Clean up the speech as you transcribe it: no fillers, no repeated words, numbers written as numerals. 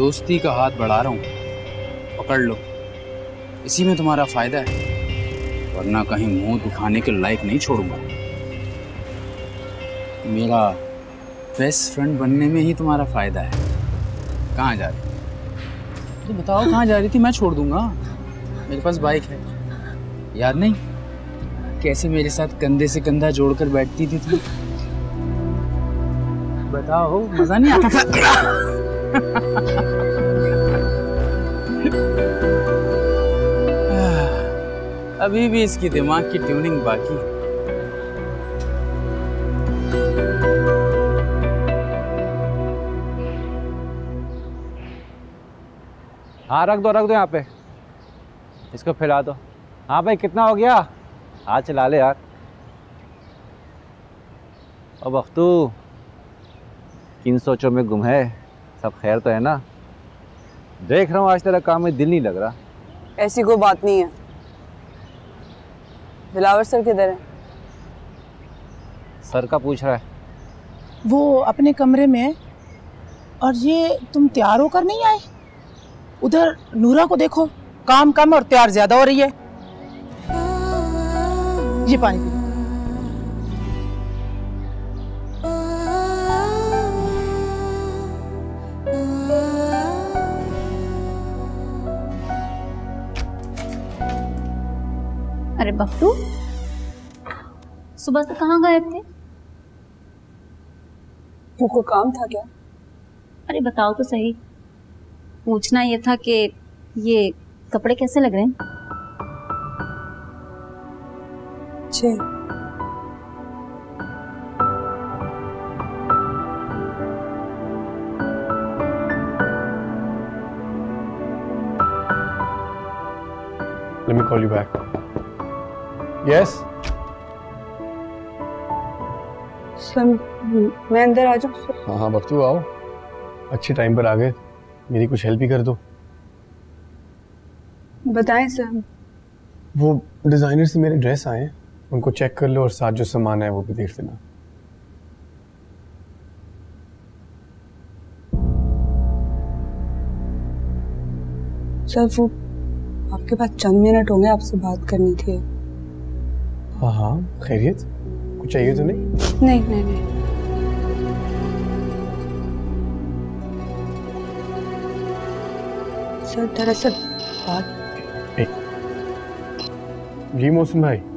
दोस्ती का हाथ बढ़ा रहा हूँ, पकड़ लो, इसी में तुम्हारा फायदा है, वरना कहीं मुंह दिखाने के लायक नहीं छोड़ूंगा। मेरा बेस्ट फ्रेंड बनने में ही तुम्हारा फायदा है। कहाँ जा रही तो बताओ, कहाँ जा रही थी? मैं छोड़ दूंगा, मेरे पास बाइक है। याद नहीं कैसे मेरे साथ कंधे से कंधा जोड़कर बैठती थी तुम? बताओ, मजा नहीं आता था? अभी भी इसकी दिमाग की ट्यूनिंग बाकी। हाँ रख दो यहाँ पे, इसको फैला दो। हाँ भाई कितना हो गया? हाथ चला ले यार। अब अख्तू किन सोचों में गुम है? सब खैर तो है ना? देख रहा हूँ आज तेरा काम में दिल नहीं लग रहा। ऐसी कोई बात नहीं है। दिलावर सर किधर है? सर का पूछ रहा है। वो अपने कमरे में है। और ये तुम तैयार होकर नहीं आए? उधर नूरा को देखो, काम कम और तैयार ज्यादा हो रही है। ये पानी पी। अरे बफ्तू, सुबह से कहाँ गए थे? तुमको काम था क्या? अरे बताओ तो सही। पूछना ये था कि ये कपड़े कैसे लग रहे हैं? अच्छे। Let me call you back. Yes? Sir मैं अंदर आ जाऊँ? हाँ हाँ बख्तू आओ, अच्छे टाइम पर आ गए। मेरी कुछ हेल्प ही कर दो। बताएं सर। वो डिजाइनर से मेरे ड्रेस आए हैं, उनको चेक कर लो और साथ जो सामान है वो भी देख लेना। सर वो आपके पास चंद मिनट होंगे, आपसे बात करनी थी। हाँ हाँ खैरियत? कुछ चाहिए तो नहीं? नहीं नहीं नहीं। सर दरअसल बात। जी मौसम भाई,